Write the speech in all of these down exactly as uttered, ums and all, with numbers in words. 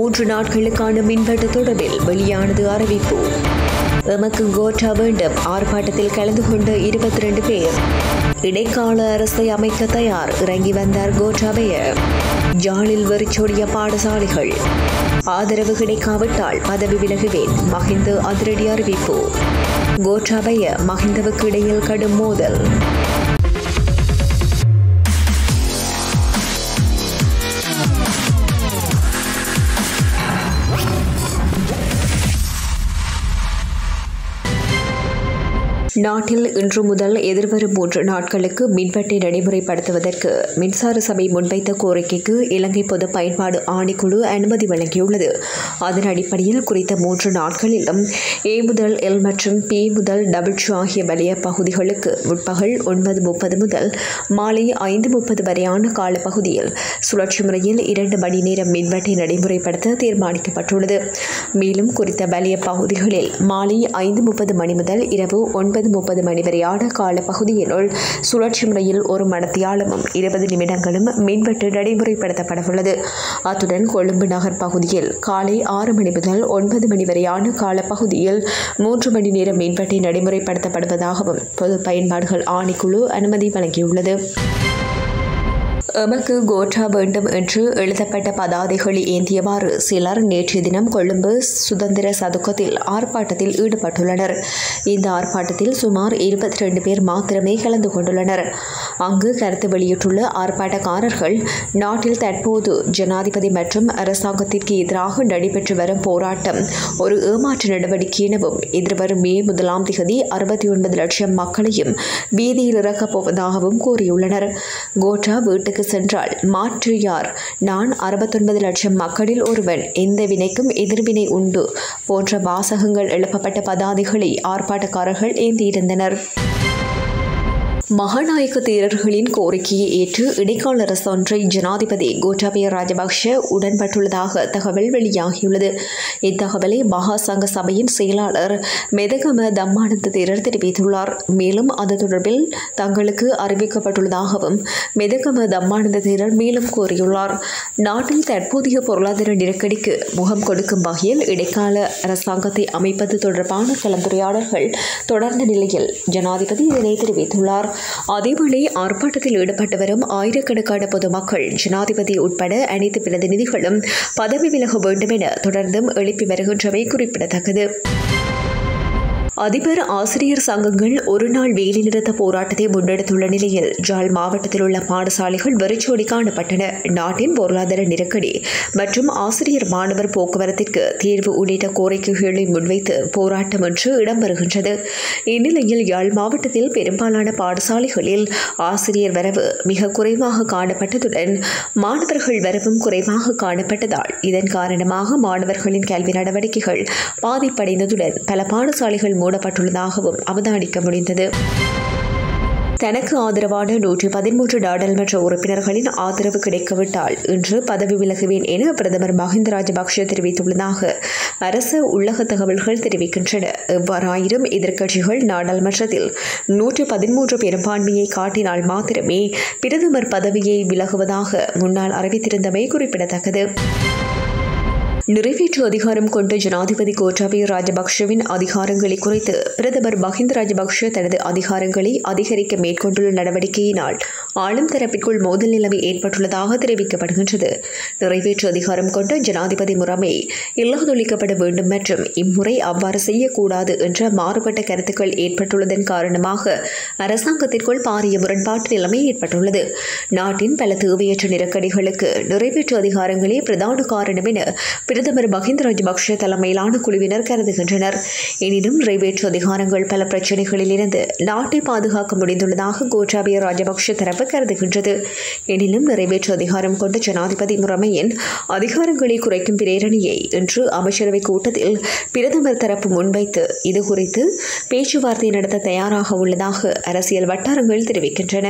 மூன்று நாட்களுக்கான மின்வெட்டு தொடர்பில் வெளியானது அறிவிப்பு. எமக்கு கோட்டா வேண்டும் ஆர்ப்பாட்டத்தில் கலந்து கொண்ட இருபத்தி இரண்டு பேர். இடைக்கால அரசை அமைக்க தயார் இறங்கி வந்தார் கோட்டாபய. யாழில் வெறிச்சோடிய பாடசாலைகள். ஆதரவு கிடைக்காவிட்டால் பதவி விலகுவேன் மஹிந்த அதிரடி அறிவிப்பு. கோட்டாபய மஹிந்தவுக்கு இடையில் கடும் மோதல். நாட்டில் இன்று முதல் எதிர்வரும் மூன்று நாட்களுக்கு மின்வெட்டை நடைமுறைப்படுத்துவதற்கு மின்சார சபை முன்வைத்த கோரிக்கைக்கு இலங்கை பொது பயன்பாடு ஆணைக்குழு அனுமதி வழங்கியுள்ளது. அதன் அடிப்படையில் குறித்த மூன்று நாட்களிலும் ஏ முதல் எல் மற்றும் பி முதல் டபிள்யூ ஆகிய வலய பகுதிகளுக்கு முற்பகல் ஒன்பது முப்பது முதல் மாலை ஐந்து முப்பது வரையான காலப்பகுதியில் சுழற்சி முறையில் இரண்டு மணி நேரம் மின்வெட்டை நடைமுறைப்படுத்த தீர்மானிக்கப்பட்டுள்ளது. மேலும் குறித்த வலய பகுதிகளில் மாலை ஐந்து முப்பது மணி முதல் இரவு ஒன்பது முப்பது மணி வரையான காலப்பகுதியினுள் சுழற்சி முறையில் ஒரு மணித்தியாலமும் இருபது நிமிடங்களும் மின்வெட்டு நடைமுறைப்படுத்தப்படவுள்ளது. அத்துடன் கொழும்பு நகர் பகுதியில் காலை ஆறு மணி முதல் ஒன்பது மணி வரையான காலப்பகுதியில் மூன்று மணி நேரம் மின்வெட்டை நடைமுறைப்படுத்தப்படுவதாகவும் பொது பயன்பாடுகள் ஆணைக்குழு அனுமதி வழங்கியுள்ளது. எமக்கு கோட்டா வேண்டும் என்று எழுதப்பட்ட பதாதைகளை ஏந்தியவாறு சிலர் நேற்றைய தினம் கொழும்பு சுதந்திர சதுக்கத்தில் ஆர்ப்பாட்டத்தில் ஈடுபட்டுள்ளனர். இந்த ஆர்ப்பாட்டத்தில் சுமார் இருபத்தி இரண்டு பேர் மாத்திரமே கலந்து கொண்டுள்ளனர். அங்கு கருத்து வெளியிட்டுள்ள ஆர்ப்பாட்டக்காரர்கள் நாட்டில் தற்போது ஜனாதிபதி மற்றும் அரசாங்கத்திற்கு எதிராக நடைபெற்று வரும் போராட்டம் ஒரு ஏமாற்று நடவடிக்கை எனவும் எதிர்வரும் மே முதலாம் தேதி அறுபத்தி ஒன்பது லட்சம் மக்களையும் வீதியில் இறக்கப் போவதாகவும் கூறியுள்ளனர். கோட்டா வீட்டுக்கு சென்றால் மாற்று யார்? நான் அறுபத்தொன்பது லட்சம் மக்களில் ஒருவன். எந்த வினைக்கும் எதிர்வினை உண்டு போன்ற வாசகங்கள் எழுப்பப்பட்ட பதாதைகளை ஆர்ப்பாட்டக்காரர்கள் ஏந்தியிருந்தனர். மகாநாயக்க தேரர்களின் கோரிக்கையை ஏற்று இடைக்கால அரசு ஒன்றை ஜனாதிபதி கோட்டாபய ராஜபக்ஷ உடன்பட்டுள்ளதாக தகவல் வெளியாகியுள்ளது. இத்தகவலை மகா சங்க சபையின் செயலாளர் மெதகம தம்மானந்த தேரர் தெரிவித்துள்ளார். மேலும் அது தொடர்பில் தங்களுக்கு அறிவிக்கப்பட்டுள்ளதாகவும் மெதகம தம்மானந்த தேரர் மேலும் கூறியுள்ளார். நாட்டில் தற்போதைய பொருளாதார நெருக்கடிக்கு முகம் கொடுக்கும் வகையில் இடைக்கால அரசாங்கத்தை அமைப்பது தொடர்பான கலந்துரையாடல்கள் தொடர்ந்த நிலையில் ஜனாதிபதி இதனை தெரிவித்துள்ளார். அதேவேளை ஆர்ப்பாட்டத்தில் ஈடுபட்டு வரும் ஆயிரக்கணக்கான பொதுமக்கள் ஜனாதிபதி உட்பட அனைத்து பிரதிநிதிகளும் பதவி விலக வேண்டும் என தொடர்ந்தும் எழுப்பி வருகின்றமை குறிப்பிடத்தக்கது. அதிபர் ஆசிரியர் சங்கங்கள் ஒருநாள் வேலைநிறுத்த போராட்டத்தை முன்னெடுத்துள்ள நிலையில் ஜாழ் மாவட்டத்தில் உள்ள பாடசாலைகள் வெறிச்சோடி காணப்பட்டன. நாட்டின் பொருளாதார நெருக்கடி மற்றும் ஆசிரியர் மாணவர் போக்குவரத்திற்கு தீர்வு உள்ளிட்ட கோரிக்கைகளை முன்வைத்து போராட்டம் ஒன்று இடம்பெறுகின்றது. இந்நிலையில் யாழ் மாவட்டத்தில் பெரும்பாலான பாடசாலைகளில் ஆசிரியர் வரவு மிக குறைவாக காணப்பட்டதுடன் மாணவர்கள் வரவும் குறைவாக காணப்பட்டதால் இதன் காரணமாக மாணவர்களின் கல்வி நடவடிக்கைகள் பாதிப்படைந்ததுடன் பல பாடசாலைகள் மூடப்பட்டுள்ளதாகவும் அவதானிக்க முடிந்தது. தனக்கு ஆதரவான நூற்றி பதிமூன்று நாடாளுமன்ற உறுப்பினர்களின் ஆதரவு கிடைக்கவிட்டால் இன்று பதவி விலகுவேன் என பிரதமர் மஹிந்த ராஜபக்ஷ தெரிவித்துள்ளதாக அரசு உள்ளக தகவல்கள் தெரிவிக்கின்றன. எவ்வாறாயினும் எதிர்க்கட்சிகள் நாடாளுமன்றத்தில் நூற்றி பதிமூன்று பெரும்பான்மையை காட்டினால் மாத்திரமே பிரதமர் பதவியை விலகுவதாக முன்னால் அறிவித்திருந்தமை குறிப்பிடத்தக்கது. நிறைவேற்று அதிகாரம் கொண்ட ஜனாதிபதி கோட்டாபய ராஜபக்ஷவின் அதிகாரங்களை குறித்து பிரதமர் மஹிந்த ராஜபக்ஷ தனது அதிகாரங்களை அதிகரிக்க மேற்கொண்டுள்ள நடவடிக்கையினால் ஆளும் தரப்பிற்குள் மோதல் நிலைமை ஏற்பட்டுள்ளதாக தெரிவிக்கப்படுகின்றது. நிறைவேற்று அதிகாரம் கொண்ட ஜனாதிபதி முறைமை இல்லாதொழிக்கப்பட வேண்டும் மற்றும் இம்முறை அவ்வாறு செய்யக்கூடாது என்ற மாறுபட்ட கருத்துக்கள் ஏற்பட்டுள்ளதன் காரணமாக அரசாங்கத்திற்குள் பாரிய முரண்பாட்டு நிலைமை ஏற்பட்டுள்ளது. நாட்டின் பல தேவையற்ற நெருக்கடிகளுக்கு நிறைவேற்று அதிகாரங்களே பிரதான காரணம் என பிரதமர் மஹிந்த ராஜபக்ஷ தலைமையிலான குழுவினர் கருதுகின்றனர். எனினும் நிறைவேற்று அதிகாரங்கள் பல பிரச்சினைகளில் இருந்து நாட்டை பாதுகாக்க முடிந்துள்ளதாக கோட்டாபய ராஜபக்ஷ தரப்பு கருதுகின்றது. எனினும் நிறைவேற்று அதிகாரம் கொண்ட ஜனாதிபதி முறைமையின் அதிகாரங்களை குறைக்கும் பிரேரணையை இன்று அமைச்சரவை கூட்டத்தில் பிரதமர் தரப்பு முன்வைத்து இதுகுறித்து பேச்சுவார்த்தை நடத்த தயாராக உள்ளதாக அரசியல் வட்டாரங்கள் தெரிவிக்கின்றன.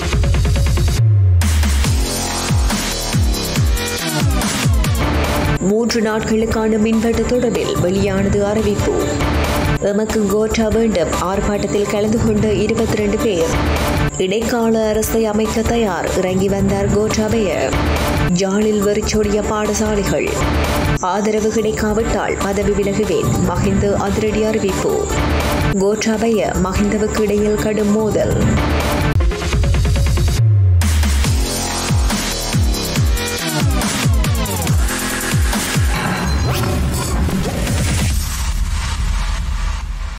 மூன்று நாட்களுக்கான மின்வெட்டு தொடர்பில் வெளியானது அறிவிப்பு. எமக்கு கோட்டா வேண்டும் ஆர்ப்பாட்டத்தில் கலந்து கொண்ட இருபத்தி இரண்டு பேர். இடைக்கால அரசை அமைக்க தயார் இறங்கி வந்தார் கோட்டாபய. யாழில் வெறிச்சோடிய பாடசாலைகள். ஆதரவு கிடைக்காவிட்டால் பதவி விலகுவேன், மஹிந்த அதிரடி அறிவிப்பு. கோட்டாபய மஹிந்தவுக்கு இடையில் கடும் மோதல்.